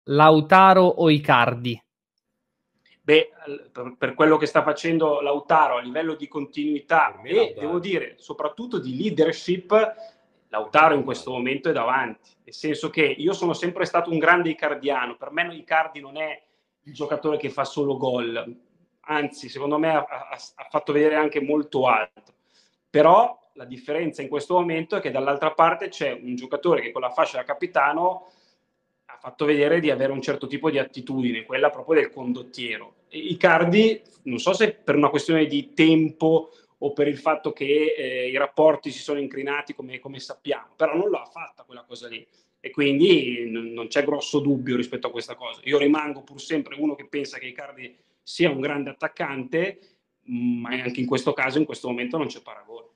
Lautaro o Icardi? Beh, per quello che sta facendo Lautaro a livello di continuità e Lautaro. devo dire soprattutto di leadership, Lautaro in questo momento è davanti, nel senso che io sono sempre stato un grande icardiano, per me Icardi non è il giocatore che fa solo gol, anzi secondo me ha fatto vedere anche molto altro, però la differenza in questo momento è che dall'altra parte c'è un giocatore che con la fascia da capitano ha fatto vedere di avere un certo tipo di attitudine, quella proprio del condottiero. Icardi, non so se per una questione di tempo o per il fatto che i rapporti si sono incrinati come sappiamo, però non l'ha fatta quella cosa lì e quindi non c'è grosso dubbio rispetto a questa cosa. Io rimango pur sempre uno che pensa che Icardi sia un grande attaccante, ma anche in questo caso, in questo momento non c'è paragone.